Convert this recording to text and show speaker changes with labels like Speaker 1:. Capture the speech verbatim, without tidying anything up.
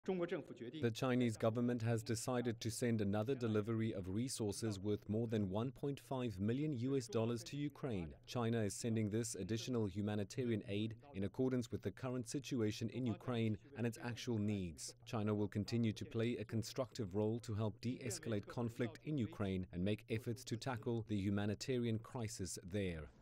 Speaker 1: The Chinese government has decided to send another delivery of resources worth more than one point five million U S dollars to Ukraine. China is sending this additional humanitarian aid in accordance with the current situation in Ukraine and its actual needs. China will continue to play a constructive role to help de-escalate conflict in Ukraine and make efforts to tackle the humanitarian crisis there.